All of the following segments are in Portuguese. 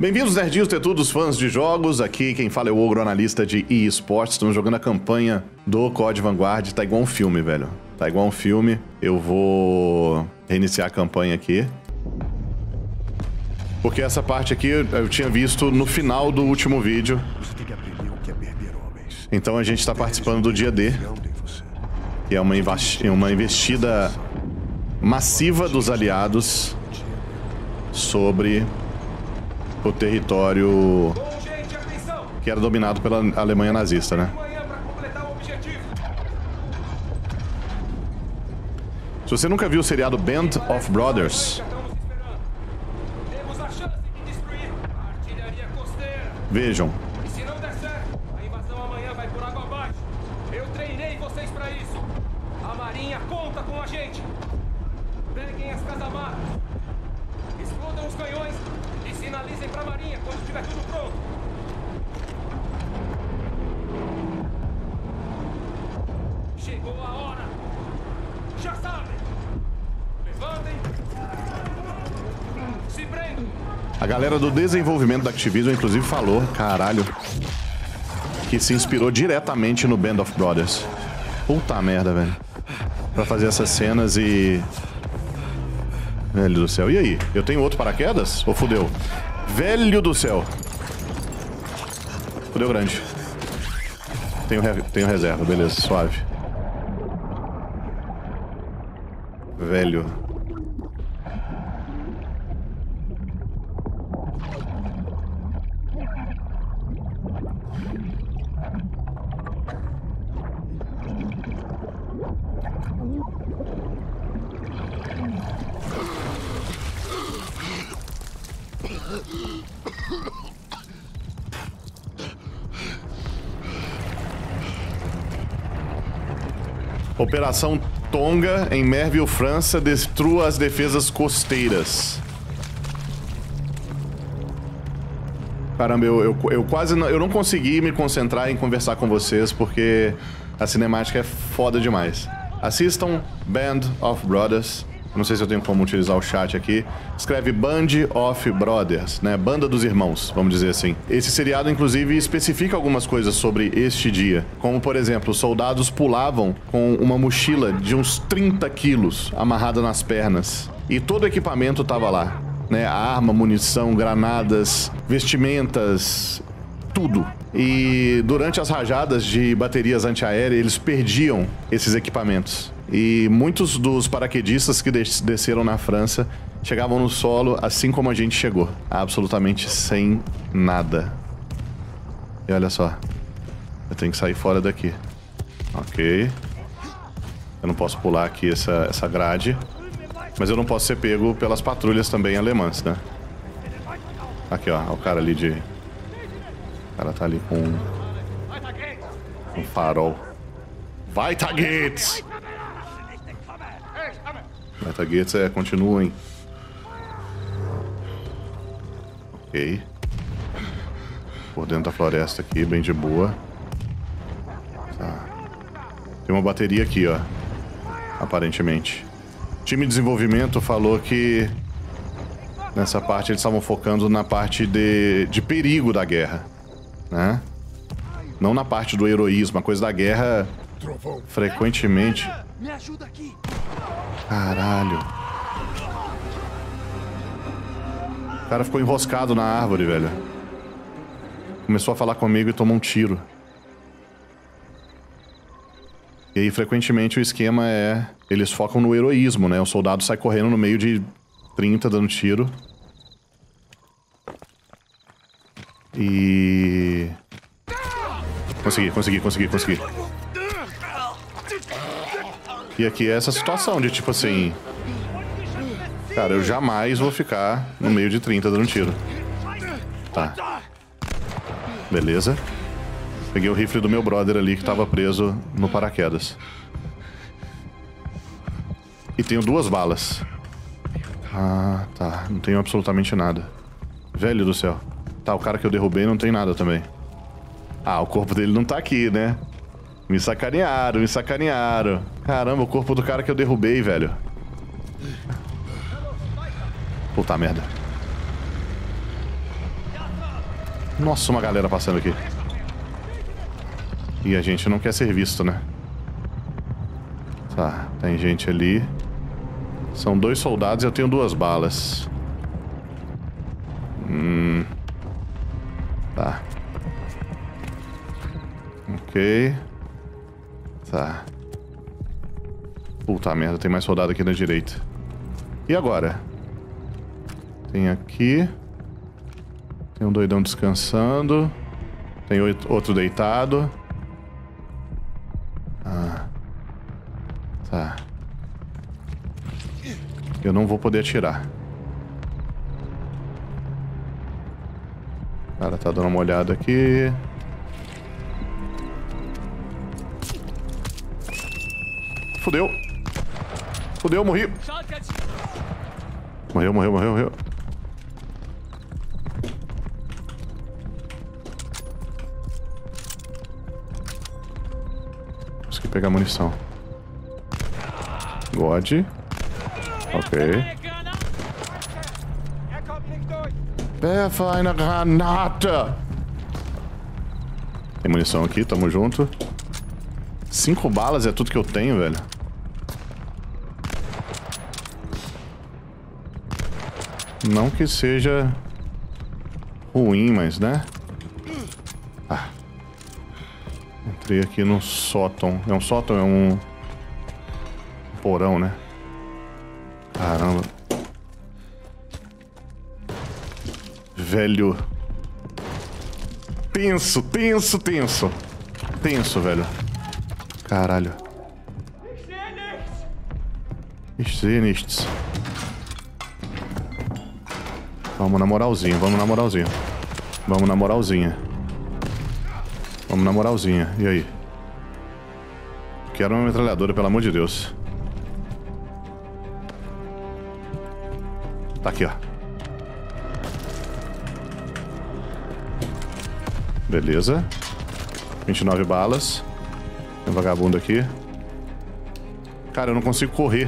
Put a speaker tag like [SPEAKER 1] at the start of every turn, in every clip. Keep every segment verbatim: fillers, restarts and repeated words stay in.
[SPEAKER 1] Bem-vindos, nerdinhos, tetudos, fãs de jogos. Aqui quem fala é o Ogro, analista de eSports. Estamos jogando a campanha do C O D Vanguard. Tá igual um filme, velho. Tá igual um filme. Eu vou reiniciar a campanha aqui. Porque essa parte aqui eu tinha visto no final do último vídeo. Então a gente tá participando do dia D. Que é uma, uma investida massiva dos aliados sobre o território que era dominado pela Alemanha nazista, né? Se você nunca viu o seriado Band of Brothers, vejam.
[SPEAKER 2] Se não der certo, a invasão amanhã vai por água abaixo. Eu treinei vocês pra isso. A Marinha conta com a gente. Peguem as casamatas, explodam os canhões e sinalizem pra Marinha quando estiver tudo pronto. Chegou a hora. Já sabem. Levantem. Se prendam.
[SPEAKER 1] A galera do desenvolvimento da Activision, inclusive, falou, caralho, que se inspirou diretamente no Band of Brothers. Puta merda, velho. Pra fazer essas cenas e... Velho do céu. E aí? Eu tenho outro paraquedas? Ou fudeu? Velho do céu. Fudeu grande. Tenho, re... Tenho reserva, beleza, suave. Velho. Operação Tonga em Merville, França, destrua as defesas costeiras. Caramba, eu, eu, eu quase não, eu não consegui me concentrar em conversar com vocês porque a cinemática é foda demais. Assistam Band of Brothers. Não sei se eu tenho como utilizar o chat aqui. Escreve Band of Brothers, né? Banda dos Irmãos, vamos dizer assim. Esse seriado, inclusive, especifica algumas coisas sobre este dia. Como, por exemplo, os soldados pulavam com uma mochila de uns trinta quilos amarrada nas pernas. E todo o equipamento tava lá, né? Arma, munição, granadas, vestimentas, tudo. E durante as rajadas de baterias antiaéreas, eles perdiam esses equipamentos. E muitos dos paraquedistas que des desceram na França chegavam no solo assim como a gente chegou. Absolutamente sem nada. E olha só. Eu tenho que sair fora daqui. Ok. Eu não posso pular aqui essa, essa grade. Mas eu não posso ser pego pelas patrulhas também alemãs, né? Aqui, ó. O cara ali de... O cara tá ali com... Um farol. Weitergeht's! Weitergeht's é, continuem. Ok. Por dentro da floresta aqui, bem de boa. Tá. Tem uma bateria aqui, ó. Aparentemente. O time de desenvolvimento falou que nessa parte eles estavam focando na parte de, de perigo da guerra, né? Não na parte do heroísmo. A coisa da guerra frequentemente...
[SPEAKER 2] Me ajuda aqui.
[SPEAKER 1] Caralho. O cara ficou enroscado na árvore, velho. Começou a falar comigo e tomou um tiro. E aí, frequentemente, o esquema é... Eles focam no heroísmo, né? O soldado sai correndo no meio de trinta, dando tiro. E... Consegui, consegui, consegui, consegui. E aqui é essa situação de tipo assim... Cara, eu jamais vou ficar no meio de trinta dando tiro. Tá. Beleza. Peguei o rifle do meu brother ali que tava preso no paraquedas. E tenho duas balas. Ah, tá. Não tenho absolutamente nada. Velho do céu. Tá, o cara que eu derrubei não tem nada também. Ah, o corpo dele não tá aqui, né? Me sacanearam, me sacanearam. Caramba, o corpo do cara que eu derrubei, velho. Puta merda. Nossa, uma galera passando aqui. E a gente não quer ser visto, né? Tá, tem gente ali. São dois soldados e eu tenho duas balas. Hum. Tá. Ok. Tá. Puta merda, tem mais soldado aqui na direita. E agora? Tem aqui. Tem um doidão descansando. Tem outro deitado. Ah. Tá. Eu não vou poder atirar. O cara tá dando uma olhada aqui. Fudeu. Fudeu, morri. Morreu, morreu, morreu, morreu. Consegui pegar munição. God. Ok. Werfe eine Granate. Tem munição aqui, tamo junto. Cinco balas é tudo que eu tenho, velho. Não que seja ruim, mas, né? Ah. Entrei aqui no sótão. É um sótão? É um... porão, né? Caramba. Velho. Tenso, tenso, tenso. Tenso, velho. Caralho. Ich sehe nichts. Vamos na moralzinha, vamos na moralzinha. Vamos na moralzinha. Vamos na moralzinha. E aí? Quero uma metralhadora, pelo amor de Deus. Tá aqui, ó. Beleza. vinte e nove balas. Tem um vagabundo aqui. Cara, eu não consigo correr.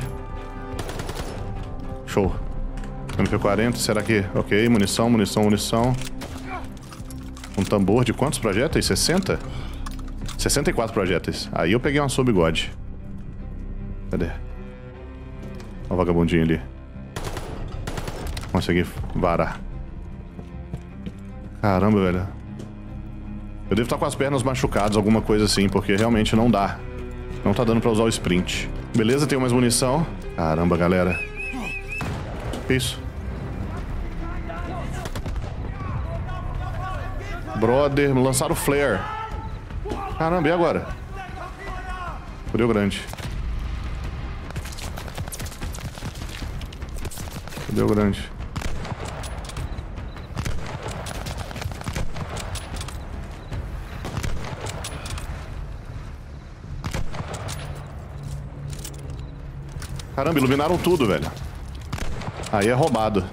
[SPEAKER 1] Show. M P quarenta, será que... Ok, munição, munição, munição. Um tambor de quantos projéteis? sessenta? sessenta e quatro projéteis. Aí eu peguei uma sub-god. Cadê? Olha o vagabundinho ali. Consegui varar. Caramba, velho. Eu devo estar com as pernas machucadas, alguma coisa assim, porque realmente não dá. Não tá dando pra usar o sprint. Beleza, tenho mais munição. Caramba, galera. Que isso? Brother, lançaram o flare. Caramba, e agora? Fudeu grande. Fudeu grande. Caramba, iluminaram tudo, velho. Aí é roubado.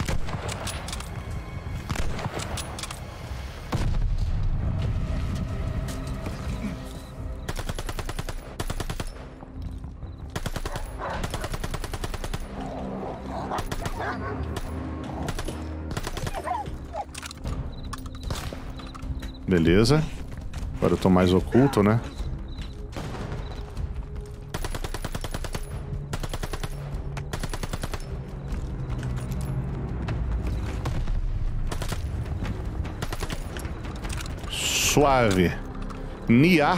[SPEAKER 1] Beleza. Agora eu tô mais oculto, né? Suave. Niar.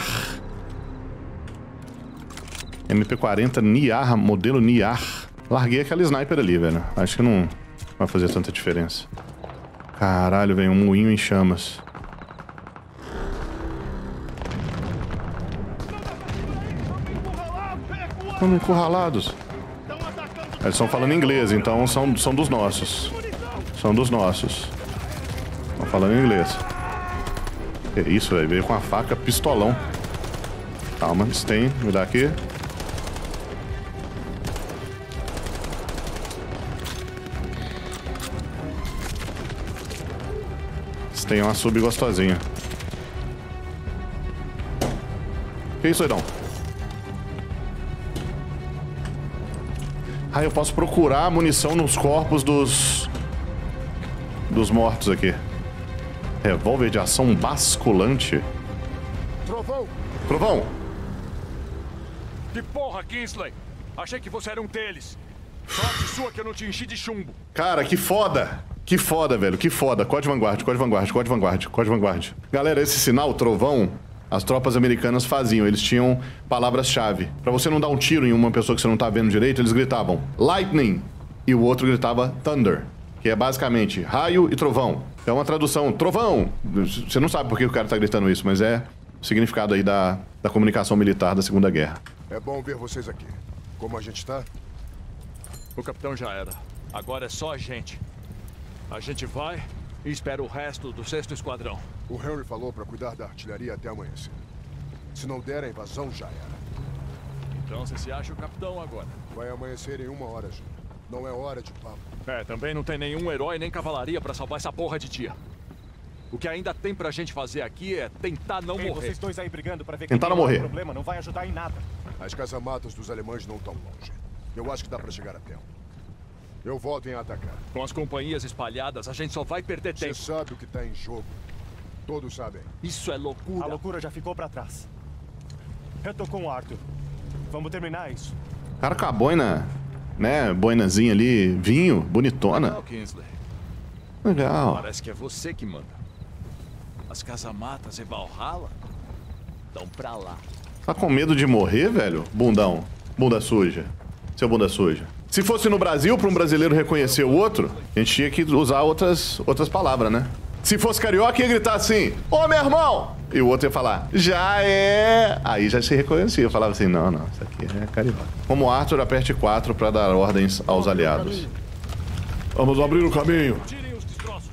[SPEAKER 1] M P quarenta Niar, modelo Niar. Larguei aquela sniper ali, velho. Acho que não vai fazer tanta diferença. Caralho, vem um moinho em chamas. Estão encurralados. Eles estão falando inglês, então são, são dos nossos. São dos nossos. Estão falando inglês. Que isso, velho? Veio com a faca pistolão. Calma, Stein, me dá aqui. Stein é uma sub gostosinha. Que isso, doidão? Ah, eu posso procurar munição nos corpos dos... dos mortos aqui. Revólver de ação basculante.
[SPEAKER 3] Trovão!
[SPEAKER 1] Trovão!
[SPEAKER 4] Que porra, Kingsley! Achei que você era um deles. Sorte sua que eu não te enchi de chumbo.
[SPEAKER 1] Cara, que foda! Que foda, velho, que foda. Código Vanguard, Código Vanguard, Código Vanguard, Código Vanguard. Galera, esse sinal, trovão, as tropas americanas faziam. Eles tinham palavras-chave. Pra você não dar um tiro em uma pessoa que você não tá vendo direito, eles gritavam Lightning. E o outro gritava Thunder, que é basicamente raio e trovão. É uma tradução, trovão. Você não sabe por que o cara tá gritando isso, mas é o significado aí da, da comunicação militar da Segunda Guerra.
[SPEAKER 3] É bom ver vocês aqui. Como a gente tá?
[SPEAKER 4] O capitão já era. Agora é só a gente. A gente vai e espera o resto do sexto esquadrão.
[SPEAKER 3] O Henry falou pra cuidar da artilharia até amanhecer. Se não der a invasão, já era.
[SPEAKER 4] Então você se acha o capitão agora?
[SPEAKER 3] Vai amanhecer em uma hora, Júnior. Não é hora de papo.
[SPEAKER 4] É, também não tem nenhum herói nem cavalaria pra salvar essa porra de dia. O que ainda tem pra gente fazer aqui é tentar não
[SPEAKER 5] Ei,
[SPEAKER 4] morrer.
[SPEAKER 5] Vocês dois aí brigando pra ver
[SPEAKER 1] Tentar
[SPEAKER 5] quem
[SPEAKER 1] não morrer.
[SPEAKER 5] tem um problema não vai ajudar em nada.
[SPEAKER 3] As casamatas dos alemães não estão longe. Eu acho que dá pra chegar a tempo. Eu volto em atacar.
[SPEAKER 4] Com as companhias espalhadas, a gente só vai perder
[SPEAKER 3] Você
[SPEAKER 4] tempo.
[SPEAKER 3] sabe o que tá em jogo. Todos sabem.
[SPEAKER 4] Isso é loucura.
[SPEAKER 5] A loucura já ficou pra trás. Eu tô com o Arthur. Vamos terminar isso.
[SPEAKER 1] Cara com a boina, né? Boinazinha ali, vinho, bonitona.
[SPEAKER 4] Não, Kingsley.
[SPEAKER 1] Legal.
[SPEAKER 4] Parece que é você que manda. As casamatas e Valhalla estão pra lá.
[SPEAKER 1] Tá com medo de morrer, velho? Bundão. Bunda suja. Seu bunda suja. Se fosse no Brasil, pra um brasileiro reconhecer o outro, a gente tinha que usar outras, outras palavras, né? Se fosse carioca, ia gritar assim, ô, meu irmão! E o outro ia falar, já é... Aí já se reconhecia. Eu falava assim, não, não, isso aqui é carioca. Como Arthur, aperte quatro pra dar ordens aos aliados. Vamos abrir o caminho.
[SPEAKER 4] Tirem os destroços.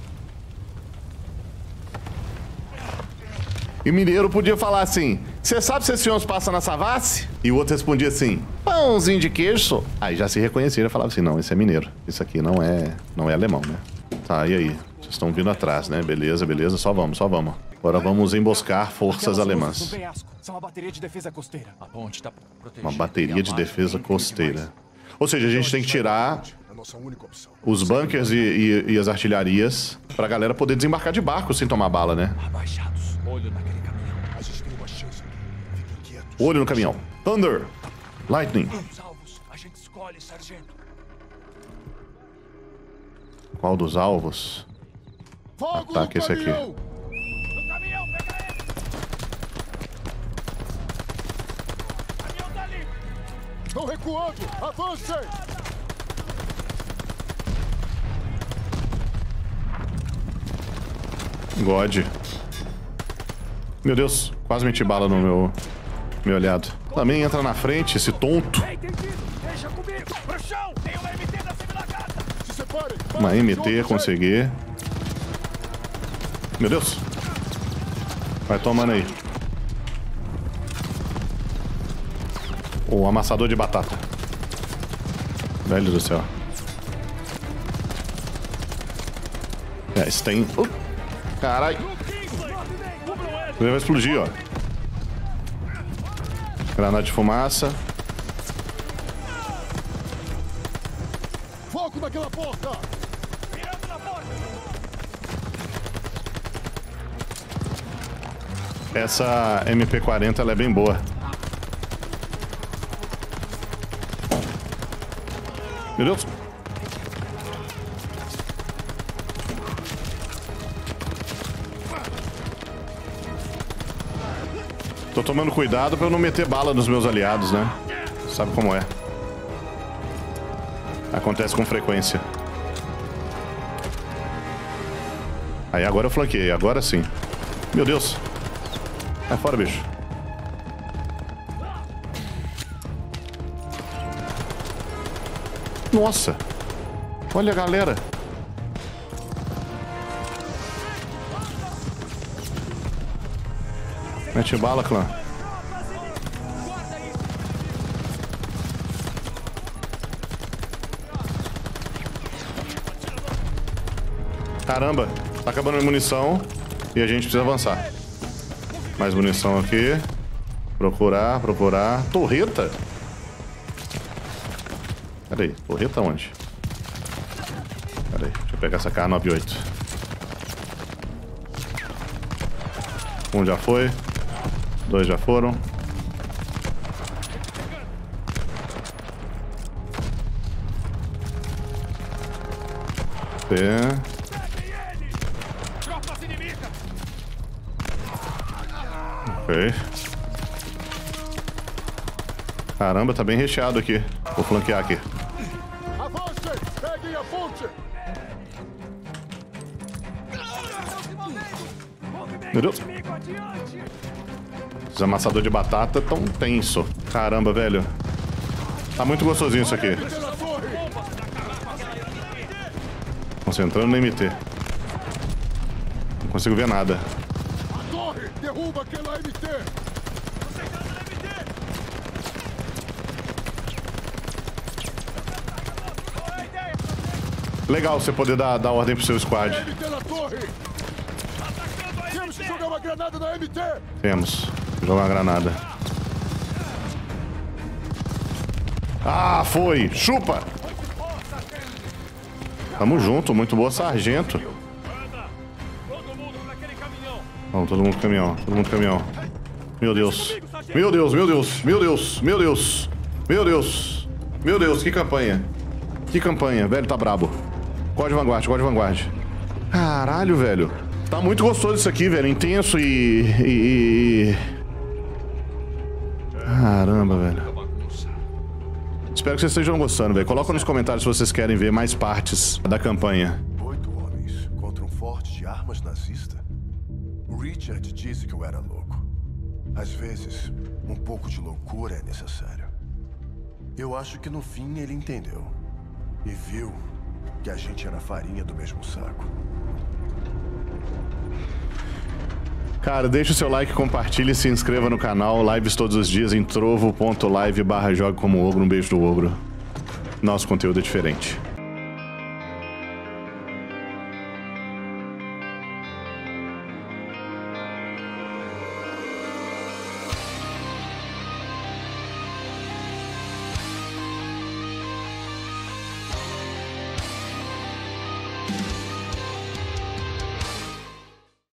[SPEAKER 1] E o mineiro podia falar assim, você sabe se esse ônibus passa na Savassi? E o outro respondia assim, pãozinho de queijo. Aí já se reconhecia e falava assim, não, esse é mineiro. Isso aqui não é, não é alemão, né? Tá, e aí? Vocês estão vindo atrás, né? Beleza, beleza, só vamos, só vamos. Agora vamos emboscar forças
[SPEAKER 5] Aquelas
[SPEAKER 1] alemãs.
[SPEAKER 5] luzes no penhasco são uma bateria de defesa costeira.
[SPEAKER 4] A ponte tá protegida.
[SPEAKER 1] Uma bateria de defesa costeira. Ou seja, a gente tem que tirar
[SPEAKER 3] A nossa única opção.
[SPEAKER 1] os bunkers e, e- e as artilharias pra galera poder desembarcar de barco sem tomar bala, né?
[SPEAKER 4] Abaixados. Olho naquele caminhão.
[SPEAKER 3] A gente tem uma chance aqui. Fiquem quietos.
[SPEAKER 1] Olho no caminhão. Thunder! Lightning!
[SPEAKER 4] Os alvos. A gente escolhe, sargento.
[SPEAKER 1] Qual dos alvos?
[SPEAKER 3] Fogo
[SPEAKER 1] Ataque
[SPEAKER 3] no
[SPEAKER 1] esse aqui.
[SPEAKER 3] caminhão!
[SPEAKER 4] No caminhão, pega ele! O caminhão tá ali!
[SPEAKER 3] Estão recuando! Avancem!
[SPEAKER 1] God. Meu Deus, quase meti bala no meu, meu olhado. Também entra na frente, esse tonto.
[SPEAKER 4] Ei, tem tiro! Deixa comigo! Pro chão! Tem uma M T da semi-lagarta!
[SPEAKER 3] Se separem!
[SPEAKER 1] Uma
[SPEAKER 3] Vamos
[SPEAKER 1] M T,
[SPEAKER 3] juntos,
[SPEAKER 1] consegui. Meu Deus. Vai tomando aí. O amassador de batata. Velho do céu. É, esse tem... Uh, caralho. Ele vai explodir, ó. Granada de fumaça.
[SPEAKER 3] Foco naquela porta!
[SPEAKER 4] Mirando na porta!
[SPEAKER 1] Essa M P quarenta, ela é bem boa. Meu Deus. Tô tomando cuidado pra eu não meter bala nos meus aliados, né? Sabe como é. Acontece com frequência. Aí agora eu flanqueei, agora sim. Meu Deus. Sai fora, bicho. Nossa. Olha a galera. Mete bala, clã. Caramba, tá acabando a munição e a gente precisa avançar. Mais munição aqui. Procurar, procurar. Torreta? Peraí, torreta onde? Peraí, deixa eu pegar essa K noventa e oito. Um já foi. Dois já foram. É. Ok. Caramba, tá bem recheado aqui. Vou flanquear aqui.
[SPEAKER 3] Avance! Peguem a ponte!
[SPEAKER 1] Meu Deus. Os amassadores de batata tão tenso. Caramba, velho. Tá muito gostosinho isso aqui. Concentrando no M T. Não consigo ver nada.
[SPEAKER 3] A torre! Derruba aquela M T!
[SPEAKER 1] Legal você poder dar, dar ordem pro seu squad.
[SPEAKER 3] M T na torre! Temos que jogar uma granada na M T!
[SPEAKER 1] Temos. Vou jogar uma granada. Ah, foi! Chupa! Tamo junto, muito boa, sargento. Vamos, todo mundo pro caminhão, todo mundo pro caminhão. Meu Deus. Meu Deus, meu Deus, meu Deus, meu Deus. Meu Deus. Meu Deus, que campanha. Que campanha, velho, tá brabo. Código Vanguard, código Vanguard. Caralho, velho. Tá muito gostoso isso aqui, velho. Intenso e... e... e... Caramba, velho. Espero que vocês estejam gostando, velho. Coloca nos comentários se vocês querem ver mais partes da campanha.
[SPEAKER 3] Oito homens contra um forte de armas nazista? O Richard disse que eu era louco. Às vezes, um pouco de loucura é necessário. Eu acho que no fim ele entendeu. E viu que a gente era farinha do mesmo saco.
[SPEAKER 1] Cara, deixa o seu like, compartilhe e se inscreva no canal. Lives todos os dias em trovo ponto live barra jogue como ogro. Um beijo do ogro. Nosso conteúdo é diferente.